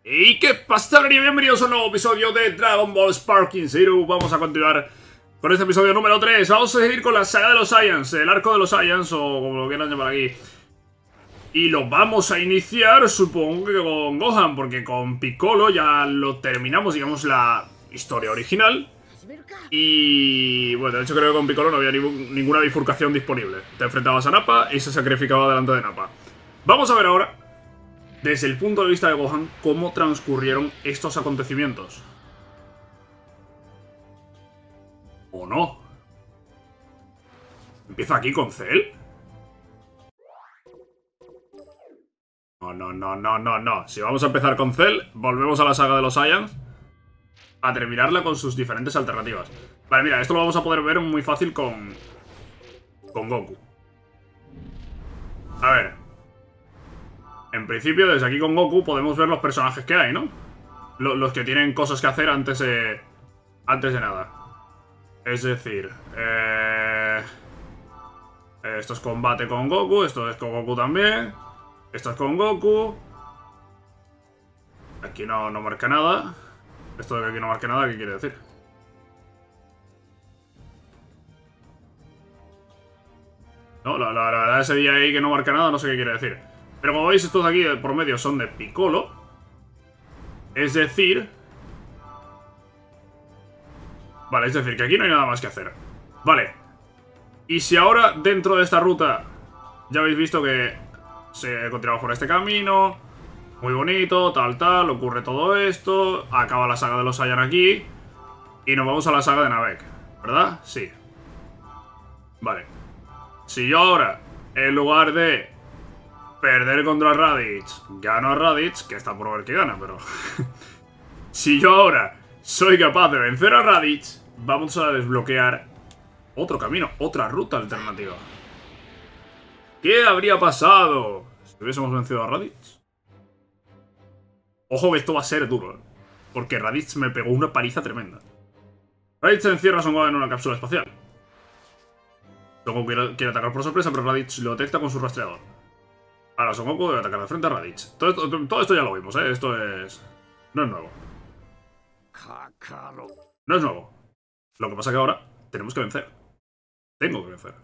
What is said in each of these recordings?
¿Y qué pasa, y bienvenidos a un nuevo episodio de Dragon Ball Sparking Zero. Vamos a continuar con este episodio número 3. Vamos a seguir con la saga de los Saiyans, el arco de los Saiyans, o como lo quieran llamar aquí. Y lo vamos a iniciar, supongo que con Gohan, porque con Piccolo ya lo terminamos, digamos, la historia original. Y bueno, de hecho creo que con Piccolo no había ninguna bifurcación disponible. Te enfrentabas a Nappa y se sacrificaba delante de Nappa. Vamos a ver ahora, desde el punto de vista de Gohan, cómo transcurrieron estos acontecimientos. ¿O no? ¿Empieza aquí con Cell? No. Si vamos a empezar con Cell, volvemos a la saga de los Saiyans a terminarla con sus diferentes alternativas. Vale, mira, esto lo vamos a poder ver muy fácil con Goku. A ver. En principio, desde aquí con Goku podemos ver los personajes que hay, ¿no? Los que tienen cosas que hacer antes de nada. Es decir, esto es combate con Goku, esto es con Goku también. Esto es con Goku. Aquí no marca nada. Esto de que aquí no marca nada, ¿qué quiere decir? No, la verdad ese día ahí que no marca nada, no sé qué quiere decir. Pero como veis, estos de aquí por medio son de Piccolo. Es decir... Vale, es decir, que aquí no hay nada más que hacer. Vale. Y si ahora, dentro de esta ruta, ya habéis visto que se continuamos por este camino, muy bonito, tal, ocurre todo esto, acaba la saga de los Saiyan aquí, y nos vamos a la saga de Namek, ¿verdad? Sí. Vale. Si yo ahora, en lugar de perder contra Raditz, gano a Raditz, que está por ver que gana, pero... Si yo ahora soy capaz de vencer a Raditz, vamos a desbloquear otro camino, otra ruta alternativa. ¿Qué habría pasado si hubiésemos vencido a Raditz? Ojo que esto va a ser duro, ¿eh? Porque Raditz me pegó una paliza tremenda. Raditz encierra a Son Gohan en una cápsula espacial. Son Goku quiere atacar por sorpresa, pero Raditz lo detecta con su rastreador. Ahora Son Goku debe atacar de frente a Raditz. Todo esto ya lo vimos, ¿eh? Esto es... No es nuevo. No es nuevo. Lo que pasa es que ahora tenemos que vencer. Tengo que vencer.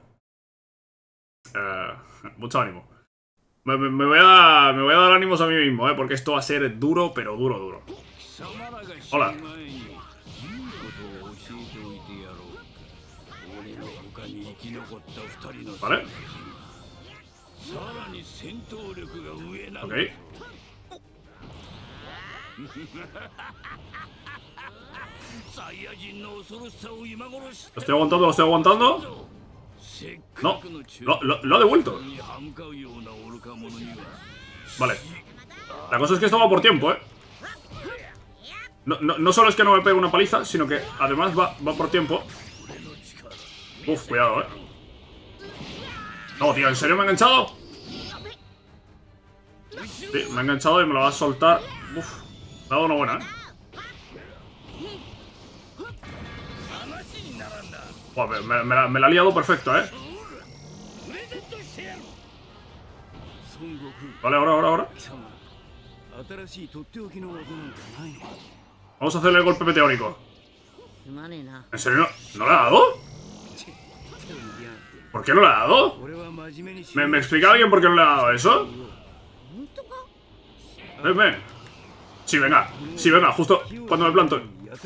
Mucho ánimo. Me voy a dar ánimos a mí mismo, porque esto va a ser duro, pero duro. Hola. Vale. Ok. Lo estoy aguantando. No, lo ha devuelto. Vale. La cosa es que esto va por tiempo, ¿eh? No solo es que no me pegue una paliza, sino que además va por tiempo. Uf, cuidado, ¿eh? No, tío, ¿en serio me ha enganchado? Sí, me ha enganchado y me lo va a soltar. Uf, me ha dado una buena, ¿eh? Me la ha liado perfecto, ¿eh? Vale, ahora. Vamos a hacerle el golpe meteórico. ¿En serio no le ha dado? ¿Por qué no le ha dado? ¿Me explica alguien por qué no le ha dado eso? Ven. Sí, venga, justo cuando me planto.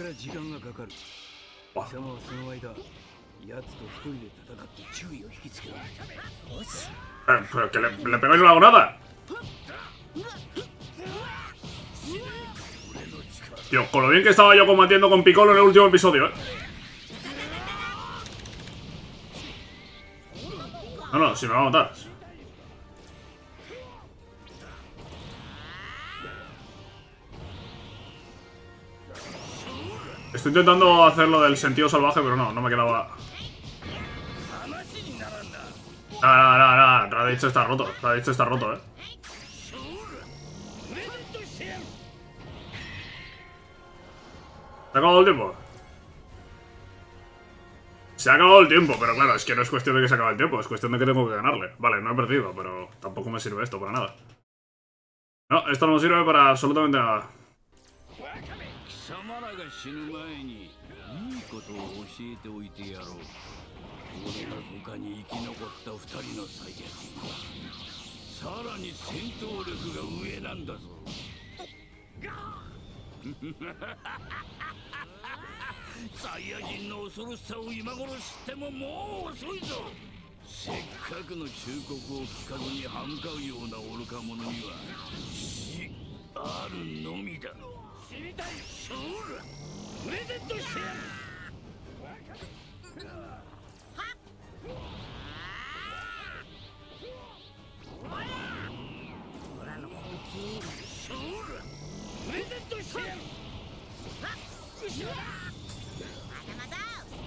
Pero que le pego y no le hago nada. Tío, con lo bien que estaba yo combatiendo con Piccolo en el último episodio, ¿eh? No, si me va a matar. Estoy intentando hacerlo del sentido salvaje, pero no me quedaba... Nada, Raditz está roto, ¿eh? ¿Se ha acabado el tiempo? Se ha acabado el tiempo, pero claro, es que no es cuestión de que se acabe el tiempo, es cuestión de que tengo que ganarle. Vale, no he perdido, pero tampoco me sirve esto para nada. No, esto no me sirve para absolutamente nada. 死ぬ前にいいことを教えておいてやろう。俺の他に生き残った2人のサイヤ人はさらに戦闘力が上なんだぞ。サイヤ人の恐ろしさを今頃知ってももう遅いぞ。せっかくの忠告を聞かずに歯向かうような愚か者には死あるのみだ。死にたい。そうだ、プレゼントしてやる。そうだ、プレゼントしてやる。後ろだ。まだまだ。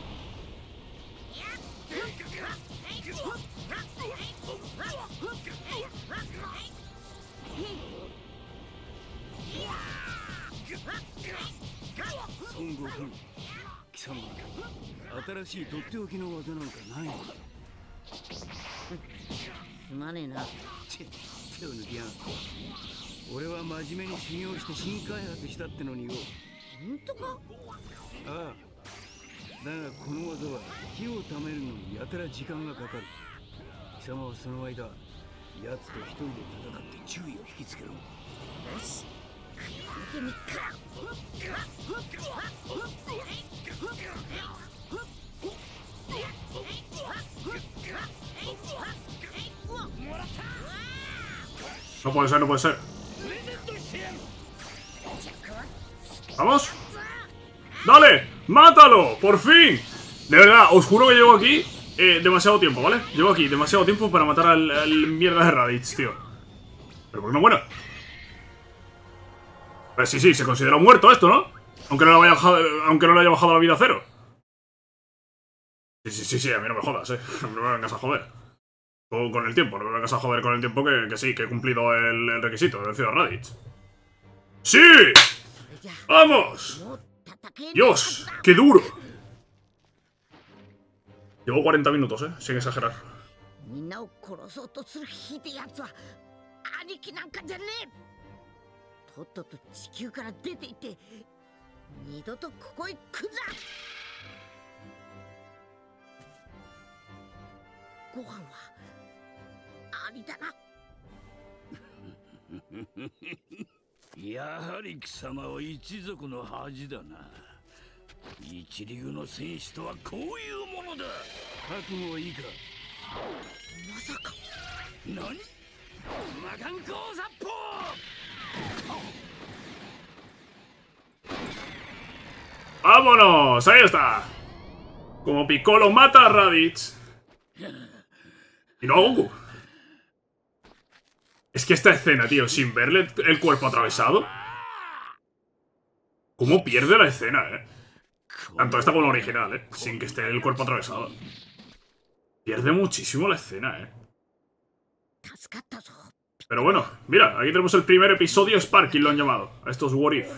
孫悟空、貴様、新しいとっておきの技なんかないのか。 すまねえな。 手を抜きやがって。俺は真面目に修行して新開発したってのによ。 本当か？ ああ。だがこの技は火をためるのにやたら時間がかかる。貴様はその間、奴と一人で戦って注意を引きつけろ。よし、見てみっか。 No puede ser, no puede ser. ¡Vamos! ¡Dale! ¡Mátalo! ¡Por fin! De verdad, os juro que llevo aquí demasiado tiempo, ¿vale? Llevo aquí demasiado tiempo para matar al mierda de Raditz, tío. ¿Pero por qué no muero? Pues sí, se considera muerto esto, ¿no? Aunque no le haya bajado la vida a cero. Sí, a mí no me jodas, no me vengas a joder. Con el tiempo, no me vengas a joder con el tiempo que sí, que he cumplido el requisito, he vencido a Raditz. ¡Sí! ¡Vamos! ¡Dios! ¡Qué duro! Llevo 40 minutos, sin exagerar. やはり貴様は一族の恥だな。一流の戦士とはこういうものだ。覚悟はいいか。 まさか。 何？魔眼光殺法。 ¡Vámonos! ¡Ahí está! Como Piccolo mata a Raditz. Y no a Goku. Es que esta escena, tío, sin verle el cuerpo atravesado. ¿Cómo pierde la escena, Tanto esta como la original, sin que esté el cuerpo atravesado. Pierde muchísimo la escena, Pero bueno, mira, aquí tenemos el primer episodio Sparking, lo han llamado. A estos What If.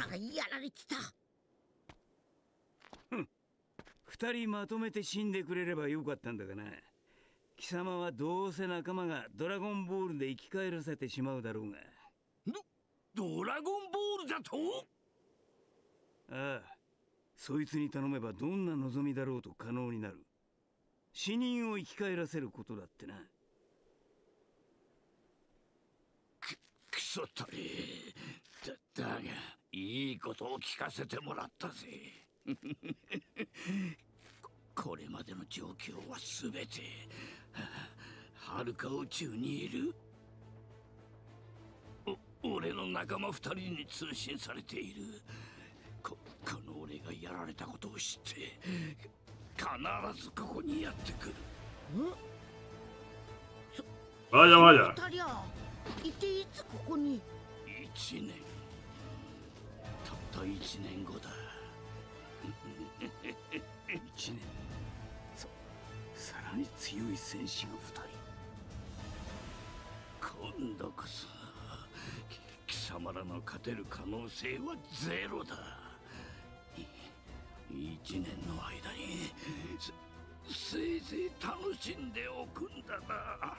二人まとめて死んでくれればよかったんだがな。貴様はどうせ仲間がドラゴンボールで生き返らせてしまうだろうが。ドラゴンボールだと？ああ、そいつに頼めばどんな望みだろうと可能になる。死人を生き返らせることだってな。くそったれ。だがいいことを聞かせてもらったぜ。これまでの状況はすべてはるか宇宙にいる俺の仲間2人に通信されている。この俺がやられたことを知って必ずここにやってくる。 Vaya, vaya. いつここに ？1年。たった1年後だ。1年。さらに強い戦士が2人。今度こそ貴様らの勝てる可能性はゼロだ。1年の間にせいぜい楽しんでおくんだな。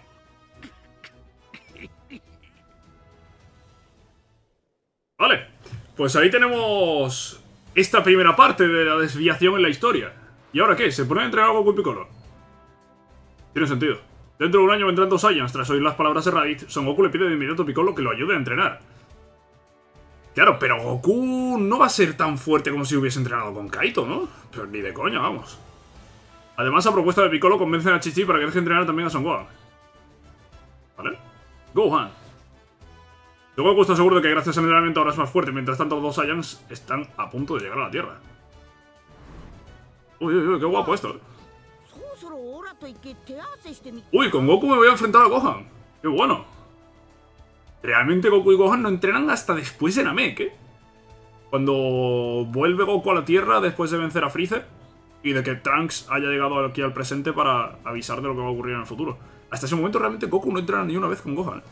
Vale, pues ahí tenemos esta primera parte de la desviación en la historia. ¿Y ahora qué? ¿Se ponen a entrenar a Goku y Piccolo? Tiene sentido. Dentro de un año vendrán 2 Saiyans. Tras oír las palabras de Raditz, Son Goku le pide de inmediato a Piccolo que lo ayude a entrenar. Claro, pero Goku no va a ser tan fuerte como si hubiese entrenado con Kaito, ¿no? Pero ni de coña, vamos. Además, a propuesta de Piccolo, convencen a Chi-Chi para que deje entrenar también a Son Gohan. ¿Vale? Gohan. Goku está seguro de que gracias al entrenamiento ahora es más fuerte. Mientras tanto, los 2 Saiyans están a punto de llegar a la Tierra. Uy, uy, uy, qué guapo esto. Uy, con Goku me voy a enfrentar a Gohan. Qué bueno. Realmente Goku y Gohan no entrenan hasta después de Namek, ¿eh? Cuando vuelve Goku a la Tierra después de vencer a Freezer y de que Trunks haya llegado aquí al presente para avisar de lo que va a ocurrir en el futuro. Hasta ese momento realmente Goku no entrena ni una vez con Gohan.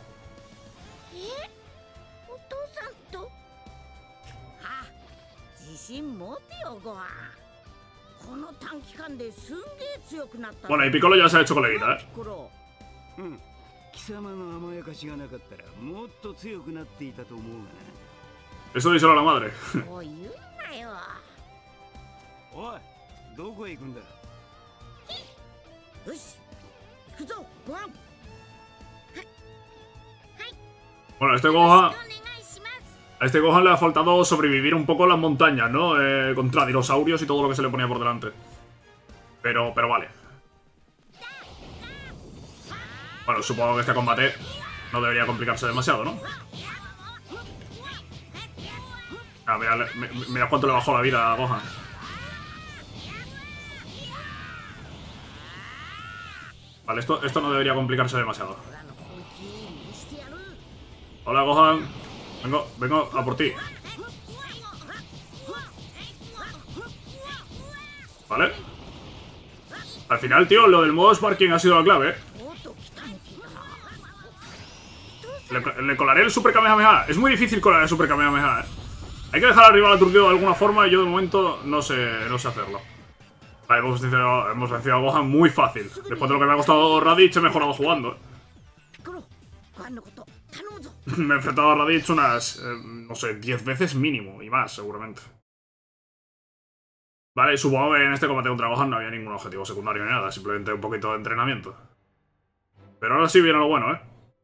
Bueno, y Piccolo ya se ha hecho coleguita, ¿eh? Eso díselo a la madre. Bueno, a este Gohan le ha faltado sobrevivir un poco en las montañas, ¿no? Contra dinosaurios y todo lo que se le ponía por delante. Pero vale. Bueno, supongo que este combate no debería complicarse demasiado, ¿no? Ah, mira cuánto le bajó la vida a Gohan. Vale, esto no debería complicarse demasiado. Hola, Gohan. Vengo a por ti. Vale. Al final, tío, lo del modo Sparking ha sido la clave, ¿eh? Le colaré el Super Kamehameha. Es muy difícil colar el Super Kamehameha, ¿eh? Hay que dejar arriba al aturdido de alguna forma y yo de momento no sé hacerlo. Vale, hemos vencido a Gohan muy fácil. Después de lo que me ha costado Raditz, he mejorado jugando. Me he enfrentado a Raditz unas, no sé, 10 veces mínimo y más, seguramente. Vale, supongo que en este combate contra Gohan no había ningún objetivo secundario ni nada, simplemente un poquito de entrenamiento. Pero ahora sí viene lo bueno, ¿eh?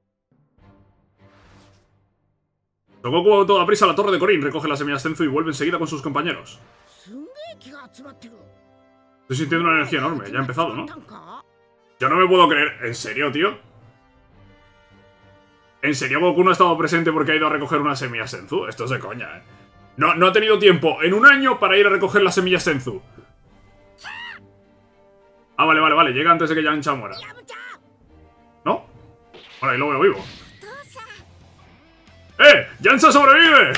Goku a toda prisa a la torre de Korin, recoge las semillas Zenzu y vuelve enseguida con sus compañeros. Estoy sintiendo una energía enorme, ya ha empezado, ¿no? Yo no me puedo creer. ¿En serio, tío? ¿En serio Goku no ha estado presente porque ha ido a recoger unas semillas Zenzu? Esto es de coña, ¿eh? No ha tenido tiempo en un año para ir a recoger las semillas Zenzu. Ah, vale. Llega antes de que Yamcha muera. ¿No? Vale, ahí lo veo vivo. ¡Yamcha sobrevive!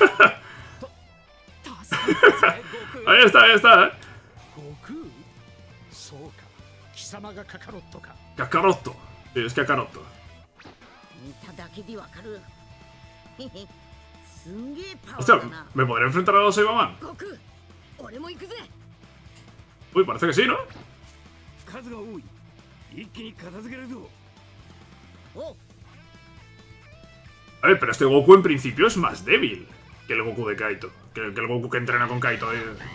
Ahí está, ¿eh? Kakaroto. Sí, es Kakaroto. Hostia, ¿me podré enfrentar a los Saibaman? Uy, parece que sí, ¿no? A ver, pero este Goku en principio es más débil que el Goku de Kaito. Que el Goku que entrena con Kaito.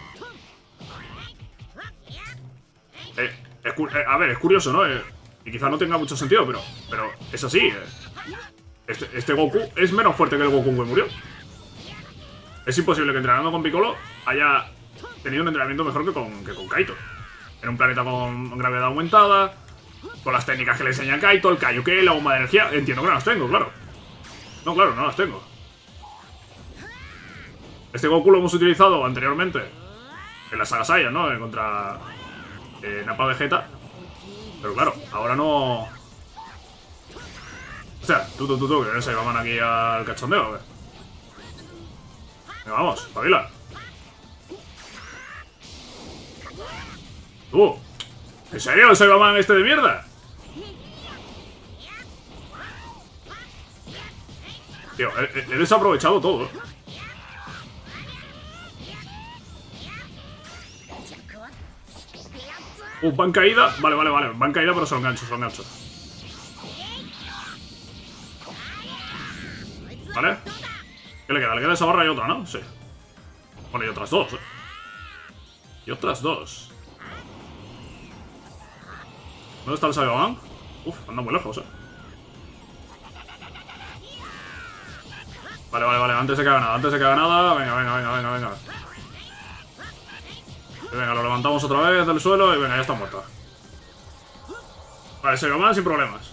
A ver, es curioso, ¿no? Y quizá no tenga mucho sentido, pero es así. Este Goku es menos fuerte que el Goku que murió. Es imposible que entrenando con Piccolo haya tenido un entrenamiento mejor que con Kaito. En un planeta con gravedad aumentada, con las técnicas que le enseña Kaito, el Kaioken, la bomba de energía. Entiendo que no las tengo, claro. No, claro, no las tengo. Este Goku lo hemos utilizado anteriormente en la saga Saiyan, ¿no? Contra Nappa Vegeta. Pero claro, ahora no... O sea, tú, que se van aquí al cachondeo, ¿o qué? Venga, vamos, espabila. Tú. ¿En serio el Saibaman este de mierda? Tío, he desaprovechado todo. Van caída. Vale. Van caída, pero son ganchos, ¿Vale? ¿Qué le queda? Le queda esa barra y otra, ¿no? Sí. Bueno, y otras dos, ¿eh? Y otras 2. ¿Dónde está el Saiyaman? Uf, anda muy lejos, Vale, vale, vale, antes de que haga nada, Venga, venga, venga, venga, venga. Y venga, lo levantamos otra vez del suelo y venga, ya está muerto. Vale, Saiyaman sin problemas.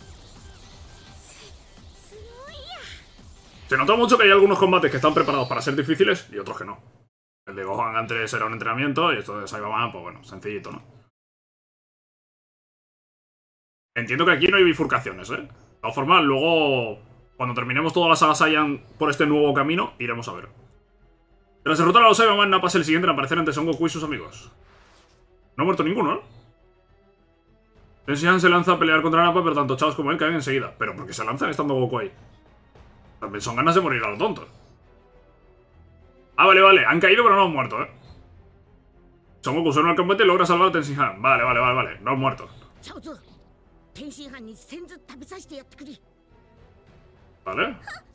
Se nota mucho que hay algunos combates que están preparados para ser difíciles y otros que no. El de Gohan antes era un entrenamiento y esto de Saiyaman, pues bueno, sencillito, ¿no? Entiendo que aquí no hay bifurcaciones, De todas formas, luego, cuando terminemos toda la saga Saiyan por este nuevo camino, iremos a ver. Tras derrotar a los Saiyaman, Nappa es el siguiente en aparecer ante Son Goku y sus amigos. No ha muerto ninguno, ¿no? Tenshinhan se lanza a pelear contra Nappa, pero tanto Chaos como él caen enseguida. ¿Pero por qué se lanzan estando Goku ahí? También son ganas de morir a lo tonto. Ah, vale, vale. Han caído, pero no han muerto, Son Goku suena al combate y logra salvar a Tenshinhan. Vale, vale, vale, vale. No han muerto. Vale.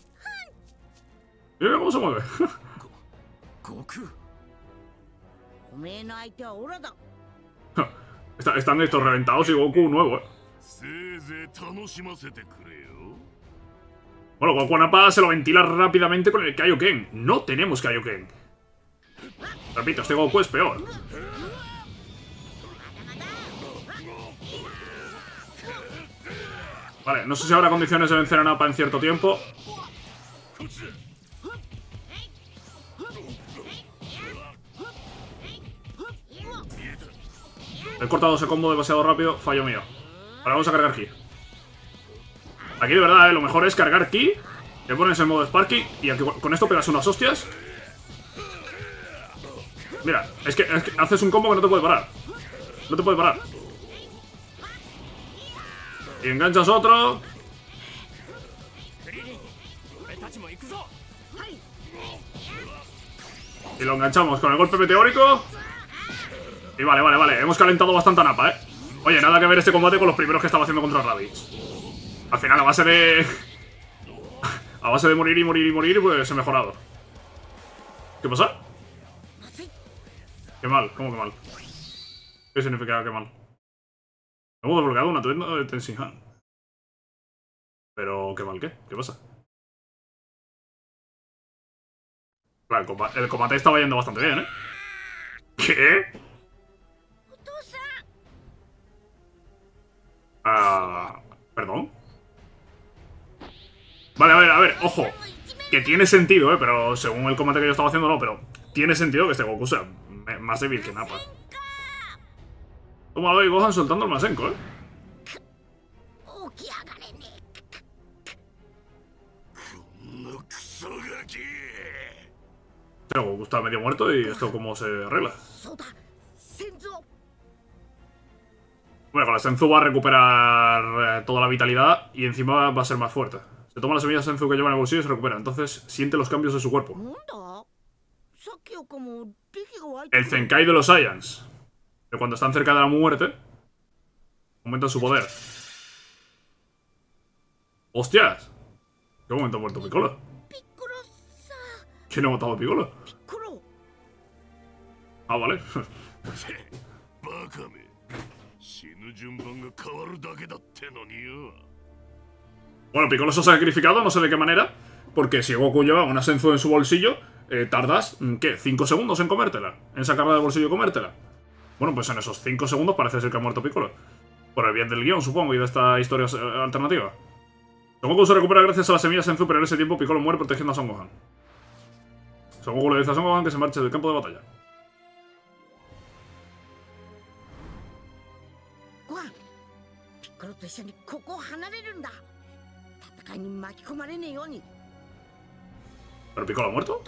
Mira cómo se mueve. Están estos reventados y Goku nuevo, Bueno, Goku Nappa se lo ventila rápidamente con el Kaioken. No tenemos Kaioken. Repito, este Goku es peor. Vale, no sé si habrá condiciones de vencer a Nappa en cierto tiempo. He cortado ese combo demasiado rápido, fallo mío. Ahora vamos a cargar ki. Aquí de verdad, lo mejor es cargar ki. Te pones en modo Sparking y aquí, con esto pegas unas hostias. Mira, es que haces un combo que no te puede parar. No te puede parar. Y enganchas otro. Y lo enganchamos con el golpe meteórico. Y vale, vale, vale. Hemos calentado bastante a Nappa, Oye, nada que ver este combate con los primeros que estaba haciendo contra Raditz. Al final, a base de... a base de morir y morir y morir, pues he mejorado. ¿Qué pasa? Qué mal, ¿cómo que mal? ¿Qué significa que mal? Hemos desbloqueado una tuenda de Tenshinhan. Pero, ¿qué mal qué? ¿Qué pasa? Claro, el combate estaba yendo bastante bien, ¿Qué? ¿Perdón? Vale, a ver, ojo. Que tiene sentido, pero según el combate que yo estaba haciendo, no, pero tiene sentido que este Goku sea más débil que Nappa. Tómalo y Gohan soltando el Masenko, Pero Goku está medio muerto y esto cómo se arregla. Bueno, con la Senzu va a recuperar toda la vitalidad y encima va a ser más fuerte. Se toma la semilla Senzu que lleva en el bolsillo y se recupera. Entonces siente los cambios de su cuerpo. El Zenkai de los Saiyans. Que cuando están cerca de la muerte, aumentan su poder. ¡Hostias! ¿Qué momento ha muerto Piccolo? ¿Quién ha matado a Piccolo? Ah, vale. Bueno, Piccolo se ha sacrificado, no sé de qué manera. Porque si Goku lleva una Senzu en su bolsillo, tardas, ¿qué? 5 segundos en comértela. En sacarla del bolsillo y comértela. Bueno, pues en esos 5 segundos parece ser que ha muerto Piccolo. Por el bien del guión, supongo, y de esta historia alternativa. Son Goku se recupera gracias a la semilla Senzu, pero en ese tiempo Piccolo muere protegiendo a Son Gohan. Son Goku le dice a Son Gohan que se marche del campo de batalla. ¿Pero Piccolo ha muerto?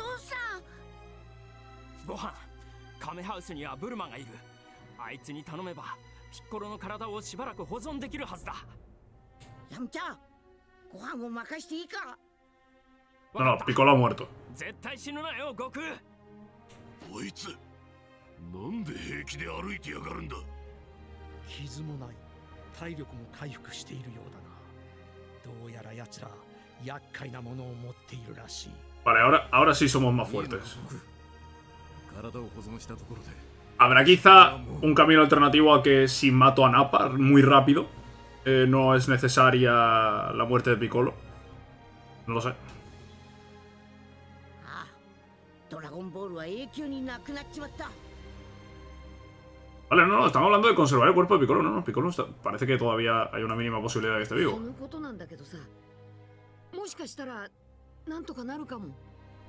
Gohan, Kamehouseにはブルマがいる。あいつに頼めばピッコロの体をしばらく保存できるはずだ。 ヤムチャ、ご飯を任していいか? No, Piccolo ha muerto. 絶対死ぬなよ、悟空。 こいつ、なんで平気で歩いてやがるんだ。 傷もない、体力も回復しているようだな。どうやら奴ら厄介なものを持っているらしい。 Vale, ahora sí somos más fuertes. Habrá quizá un camino alternativo a que si mato a Nappa muy rápido, no es necesaria la muerte de Piccolo. No lo sé. ああドラゴンボールは永久になくなっちまった。 Vale, no, estamos hablando de conservar el cuerpo de Piccolo. No, Piccolo está, parece que todavía hay una mínima posibilidad de que esté vivo. そのことなんだけどさ、もしかしたらなんとかなるかも。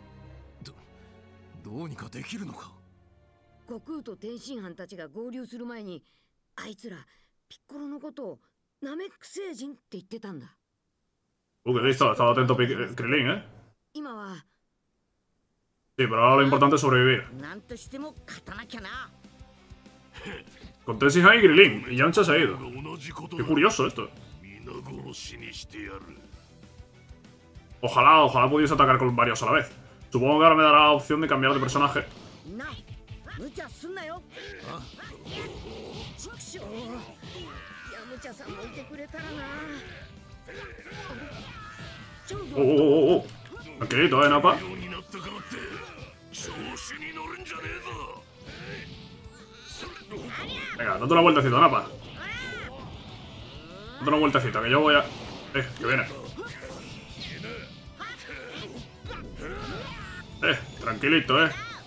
どうにかできるのか。 悟空と天津飯たちが合流する前に、あいつらピッコロのことをナメック星人って言ってたんだ。 Que listo, estaba atento Krillin, ¿eh? 今は Sí, pero ahora lo importante es sobrevivir. なんとしても勝たなきゃな。 Con Tenshinhan y Krillin, y Yamcha se ha ido. 同じこと Qué だ。 curioso esto. 皆殺しにしてやる。 Ojalá pudiese atacar con varios a la vez. Supongo que ahora me dará la opción de cambiar de personaje. な、無茶すんなよ。 畜生。ヤムチャさんもいてくれたらな。 Oh. Tranquilito, Nappa. ようになったからって調子に乗るんじゃねえぞ。 Venga, date una vueltecita, Nappa. Date una vueltecita, que yo voy a... que viene. Tranquilito,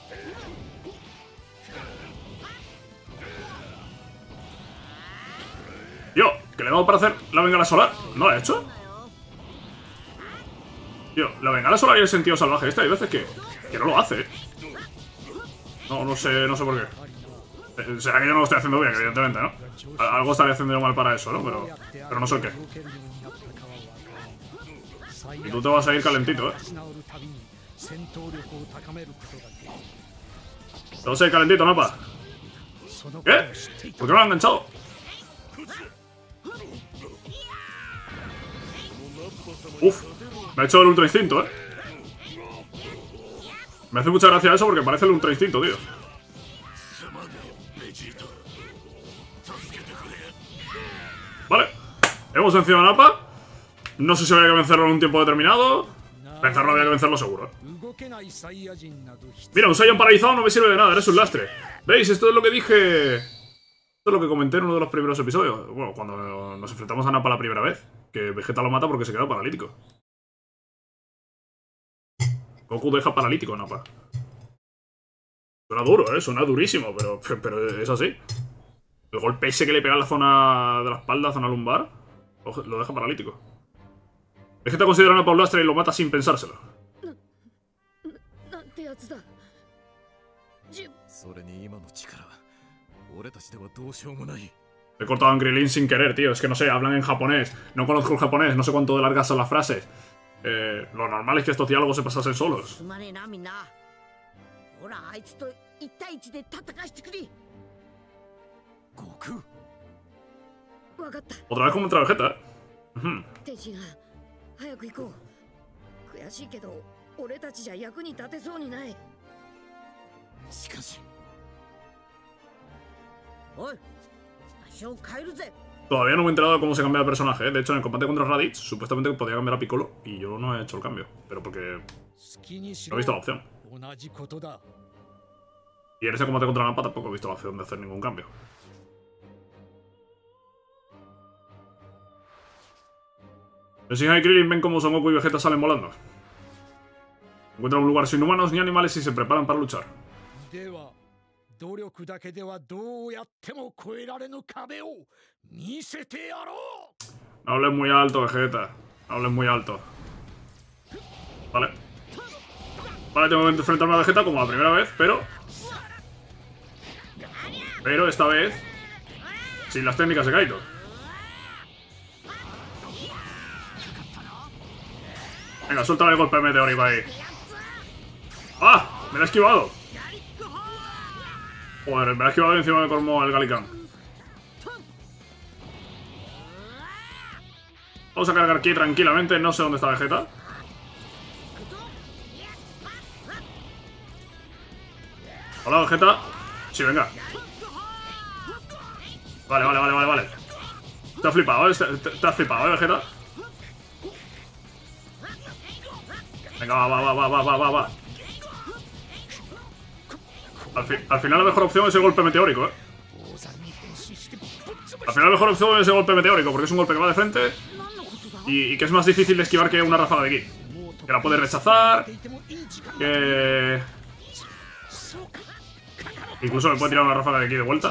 Tío, que le he dado para hacer la bengala solar. ¿No la he hecho? Tío, la bengala solar y el sentido salvaje este hay veces que no lo hace, No sé por qué. Será que yo no lo estoy haciendo bien, evidentemente, ¿no? Algo estaré haciendo yo mal para eso, ¿no? Pero no sé qué. Y tú te vas a ir calentito, Te vas a ir calentito, Nappa. ¿Qué? ¿Por qué no lo han enganchado? Uf, me ha hecho el ultra instinto, Me hace mucha gracia eso porque parece el ultra instinto, tío. Vale, hemos vencido a Nappa. No sé si habría que vencerlo en un tiempo determinado. Vencerlo había que vencerlo seguro. Mira, un Saiyan paralizado no me sirve de nada, eres un lastre. ¿Veis? Esto es lo que dije... Esto es lo que comenté en uno de los primeros episodios. Bueno, cuando nos enfrentamos a Nappa la primera vez. Que Vegeta lo mata porque se queda paralítico. Goku deja paralítico a Nappa. Suena duro, suena durísimo, pero es así. El golpe ese que le pega en la zona de la espalda, zona lumbar, lo deja paralítico. Vegeta considera a Nappa un lastre y lo mata sin pensárselo. He cortado a Krillin sin querer, tío. Es que no sé, hablan en japonés. No conozco el japonés, no sé cuánto de largas son las frases. Lo normal es que estos diálogos se pasasen solos. すまねえなみんな。ほらあいつと1対1で戦わしてくれ。 Otra vez contra Vegeta, 天津飯、早く行こう。悔しいけど、俺たちじゃ役に立てそうにない。 しかし。 おい、足を変えるぜ。 Todavía no me he enterado de cómo se cambia de personaje, De hecho, en el combate contra Raditz, supuestamente podía cambiar a Piccolo. Y yo no he hecho el cambio. Pero porque no he visto la opción. Y en ese combate contra Nappa tampoco he visto la opción de hacer ningún cambio. Tenshinhan y Krillin ven cómo Son Goku y Vegeta salen volando. Encuentran un lugar sin humanos ni animales y se preparan para luchar. No hables muy alto, Vegeta. No hables muy alto. Vale. Vale, tengo que enfrentarme a Vegeta como la primera vez, pero esta vez sin las técnicas de Kaito. Venga, suéltale el golpe meteórico ahí. ¡Ah! Me lo he esquivado. Joder, me lo he esquivado y encima me colmó el Galicán. Vamos a cargar aquí tranquilamente. No sé dónde está Vegeta. Hola, Vegeta. Sí, venga. Vale. Te has flipado, Te has flipado, Vegeta. Venga, va. Al final la mejor opción es el golpe meteórico, ¿eh? Al final la mejor opción es el golpe meteórico, porque es un golpe que va de frente y que es más difícil de esquivar que una ráfaga de ki. Que la puedes rechazar, que... incluso me puede tirar una ráfaga de ki de vuelta.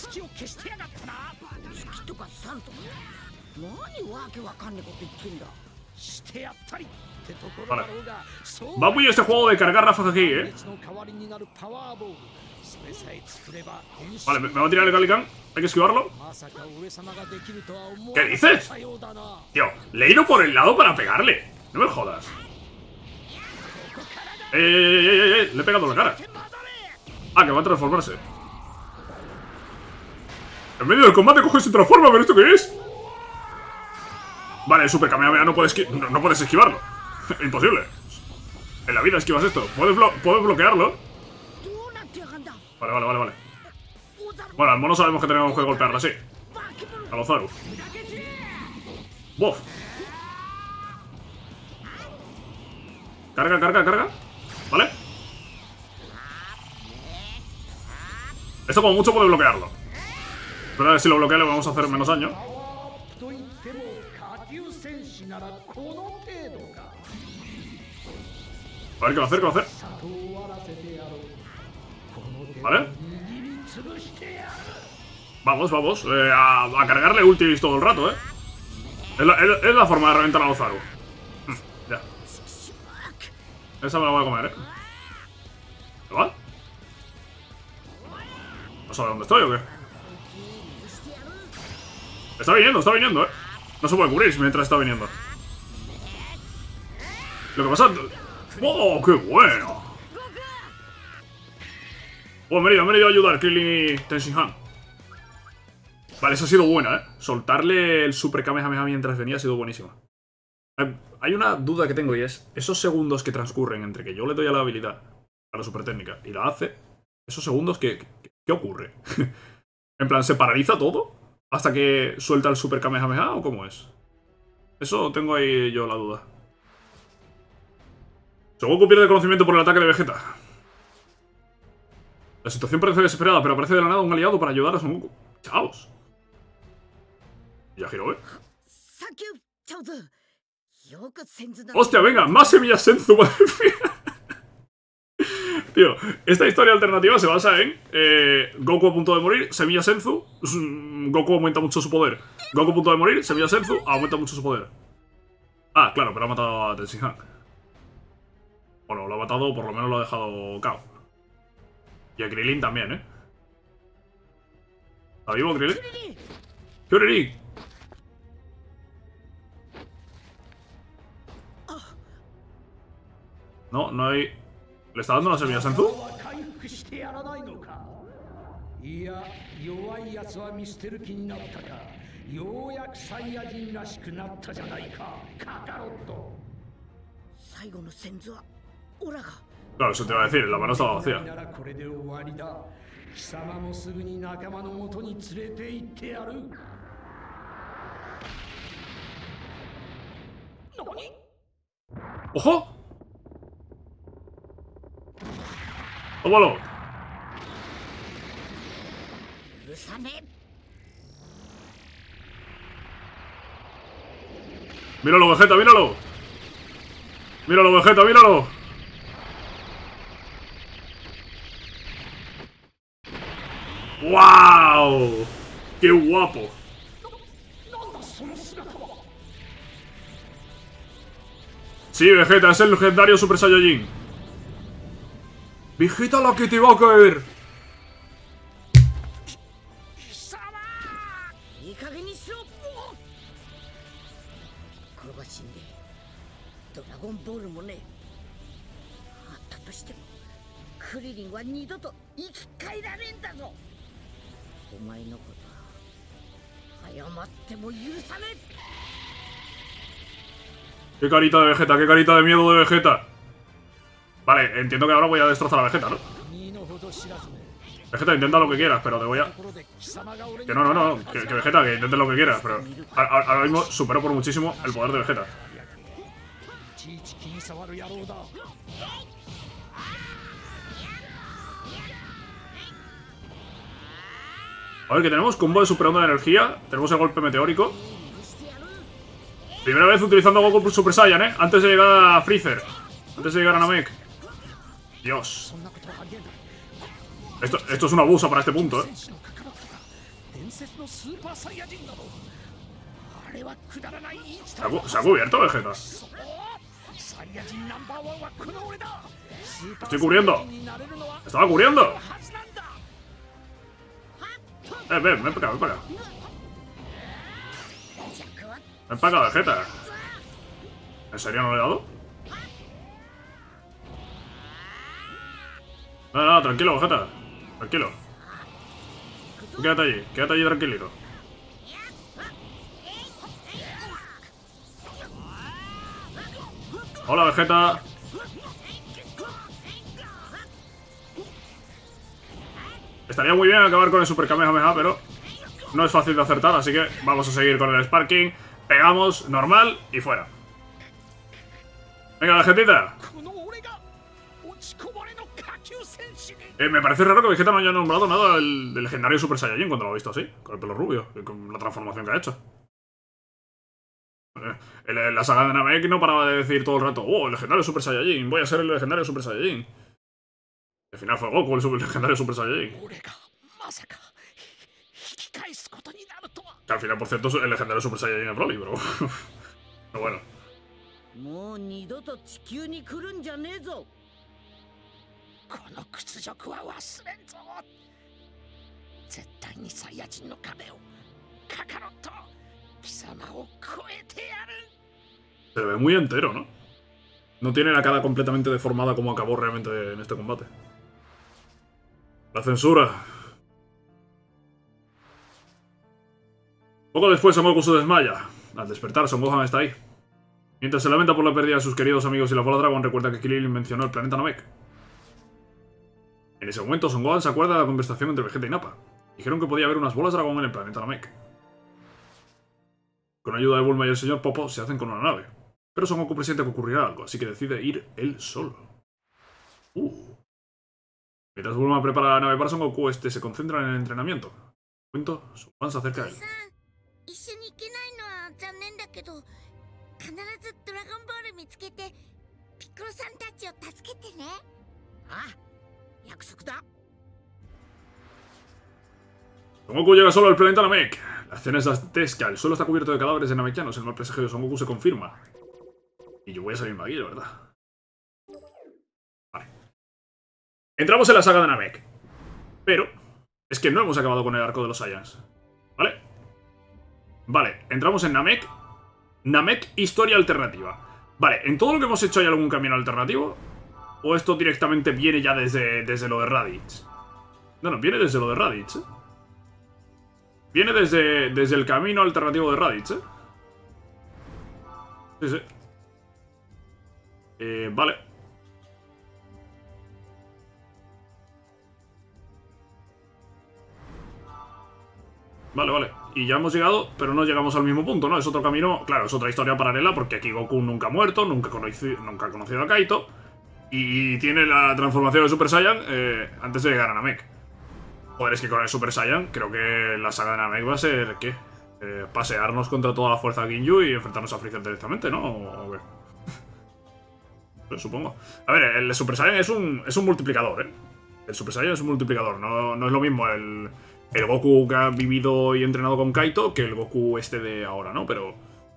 Vale. Va muy este juego de cargar ráfaga aquí, ¿eh? Vale, me va a tirar el Galican. Hay que esquivarlo. ¿Qué dices? Tío, le he ido por el lado para pegarle. No me jodas. Le he pegado en la cara. Ah, que va a transformarse. En medio del combate coge y se transforma. ¿Pero esto qué es? Vale, el Super Kamehameha no puedes esquivarlo. Imposible. En la vida esquivas esto. Puedes bloquearlo. Vale. Bueno, al mono sabemos que tenemos que golpearlo así. A los Zaru. ¡Bof! Carga. ¿Vale? Esto como mucho puede bloquearlo. Pero a ver si lo bloquea le vamos a hacer menos daño. A ver qué va a hacer, ¿Vale? Vamos. A cargarle ultis todo el rato, ¿eh? Es la forma de reventar a los Zaru. Ya. Esa me la voy a comer, ¿eh? ¿Qué va? ¿No sabe dónde estoy o qué? Está viniendo, ¿eh? No se puede cubrir mientras está viniendo. Lo que pasa... ¡Oh, qué bueno! Oh, me he ido a ayudar, Krillin y Tenshinhan. Vale, esa ha sido buena, ¿eh? Soltarle el Super Kamehameha mientras venía ha sido buenísima. Hay una duda que tengo y es... esos segundos que transcurren entre que yo le doy a la habilidad, a la super técnica, y la hace... esos segundos, ¿qué ocurre? En plan, ¿se paraliza todo? ¿Hasta que suelta el Super Kamehameha o cómo es? Eso tengo ahí yo la duda. Goku pierde conocimiento por el ataque de Vegeta. La situación parece desesperada, pero aparece de la nada un aliado para ayudar a Son Goku. ¡Chaos! Ya giró, ¿eh? ¡Hostia, venga! ¡Más semillas Senzu! ¡Madre mía! Tío, esta historia alternativa se basa en Goku a punto de morir, semilla Senzu, Goku aumenta mucho su poder. Goku a punto de morir, semilla Senzu, aumenta mucho su poder. Ah, claro, pero ha matado a Tenshinhan. Bueno, lo ha matado o por lo menos lo ha dejado cao. Y a Krillin también, ¿eh? ¿Está vivo Krillin? ¡Krillin! No hay... ¿Le está dando una semilla Senzu? Claro, eso te iba a decir, la mano estaba vacía. ¡Ojo! ¡Tómalo! ¡Míralo, Vegeta, míralo! ¡Míralo, Vegeta, míralo! ¡Wow! ¡Qué guapo! Sí, Vegeta, es el legendario Super Saiyajin. ¡Vegeta, la que te va a caer! ¡Qué carita de Vegeta! ¡Qué carita de miedo de Vegeta! Vale, entiendo que ahora voy a destrozar a Vegeta, ¿no? Vegeta, intenta lo que quieras, pero te voy a... Que no, que Vegeta, que intente lo que quieras, pero... Ahora mismo supero por muchísimo el poder de Vegeta. A ver, que tenemos combo de super onda de energía. Tenemos el golpe meteórico. Primera vez utilizando Goku Super Saiyan, ¿eh? Antes de llegar a Freezer. Antes de llegar a Namek. Dios. Esto es un abuso para este punto, ¿eh? ¿Se ha cubierto, Vegeta? Estoy cubriendo. Estaba cubriendo. Ven para acá, ven para acá. Ven para acá, Vegeta. ¿En serio no le he dado? No, tranquilo, Vegeta. Tranquilo. Quédate allí tranquilito. Hola, Vegeta. Estaría muy bien acabar con el Super Kamehameha, pero no es fácil de acertar, así que vamos a seguir con el Sparking. Pegamos, normal y fuera. Venga, Vegetita. Me parece raro que Vegeta no haya nombrado nada del legendario Super Saiyajin cuando lo he visto así, con el pelo rubio y con la transformación que ha hecho. En la saga de Namek no paraba de decir todo el rato: oh, el legendario Super Saiyajin, voy a ser el legendario Super Saiyajin. Al final fue Goku el legendario Super Saiyajin. Que al final, por cierto, el legendario Super Saiyajin es Broly, pero... pero bueno. Se ve muy entero, ¿no? No tiene la cara completamente deformada como acabó realmente en este combate. La censura. Poco después Son Goku se desmaya. Al despertar, Son Gohan está ahí. Mientras se lamenta por la pérdida de sus queridos amigos y la bola dragón, recuerda que Krillin mencionó el planeta Namek. En ese momento, Son Gohan se acuerda de la conversación entre Vegeta y Nappa. Dijeron que podía haber unas bolas dragón en el planeta Namek. Con ayuda de Bulma y el señor Popo, se hacen con una nave. Pero Son Goku presiente que ocurrirá algo, así que decide ir él solo. Mientras Bulma prepara la nave para Son Goku, este se concentra en el entrenamiento. En un momento, Son Gohan se acerca a él. Son Goku llega solo al planeta Namek. La escena es dantesca, el suelo está cubierto de cadáveres de namekianos, el mal presagio de Son Goku se confirma. Y yo voy a salir maguillo, ¿verdad? Vale. Entramos en la saga de Namek. Pero es que no hemos acabado con el arco de los Saiyans. ¿Vale? Vale, entramos en Namek. Namek, historia alternativa. Vale, ¿en todo lo que hemos hecho hay algún camino alternativo? ¿O esto directamente viene ya desde lo de Raditz? No, viene desde lo de Raditz, ¿eh? Viene desde el camino alternativo de Raditz, ¿eh? Sí. Vale. Vale. Y ya hemos llegado, pero no llegamos al mismo punto, ¿no? Es otro camino, claro, es otra historia paralela, porque aquí Goku nunca ha muerto, nunca ha conocido a Kaito. Y tiene la transformación de Super Saiyan antes de llegar a Namek. Joder, es que con el Super Saiyan creo que la saga de Namek va a ser, ¿qué? Pasearnos contra toda la fuerza de Ginyu y enfrentarnos a Freezer directamente, ¿no? ¿O qué? Pues supongo. A ver, el Super Saiyan es un multiplicador, ¿eh? El Super Saiyan es un multiplicador, no es lo mismo el Goku que ha vivido y entrenado con Kaito que el Goku este de ahora, ¿no? Pero...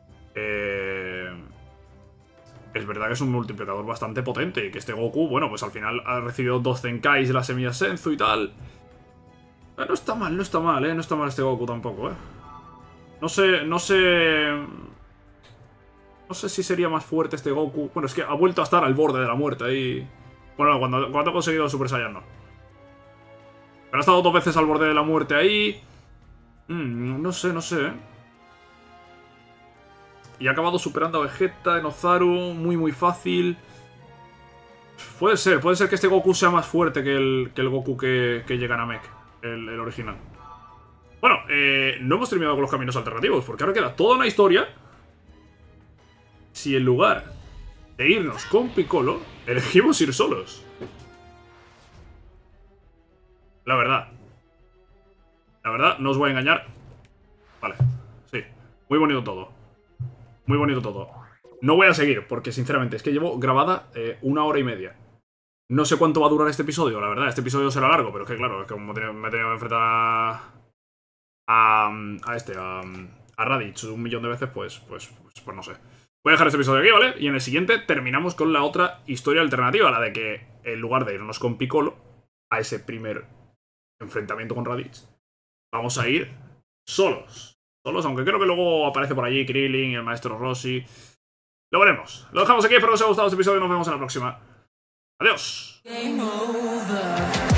es verdad que es un multiplicador bastante potente y que este Goku, bueno, pues al final ha recibido 2 Zenkais de las semillas Senzu y tal... No está mal, no está mal este Goku tampoco, No sé si sería más fuerte este Goku. Bueno, es que ha vuelto a estar al borde de la muerte ahí. Bueno, cuando ha conseguido el Super Saiyan, no. Pero ha estado 2 veces al borde de la muerte ahí. No sé, Y ha acabado superando a Vegeta en Ozaru. Muy fácil. Puede ser que este Goku sea más fuerte que el Goku que llega a Namek. El original. Bueno, no hemos terminado con los caminos alternativos, porque ahora queda toda una historia. Si en lugar de irnos con Piccolo, elegimos ir solos. La verdad, verdad, no os voy a engañar. Vale, sí, muy bonito todo. Muy bonito todo. No voy a seguir, porque sinceramente es que llevo grabada 1 hora y media. No sé cuánto va a durar este episodio, la verdad. Este episodio será largo, pero es que claro, es que como me he tenido que enfrentar a Raditz 1.000.000 de veces, pues no sé. Voy a dejar este episodio aquí, ¿vale? Y en el siguiente terminamos con la otra historia alternativa, la de que en lugar de irnos con Piccolo a ese primer enfrentamiento con Raditz, vamos a ir solos. Solos, aunque creo que luego aparece por allí Krillin y el maestro Rossi. Lo veremos. Lo dejamos aquí, espero que os haya gustado este episodio y nos vemos en la próxima. Adiós. Game over.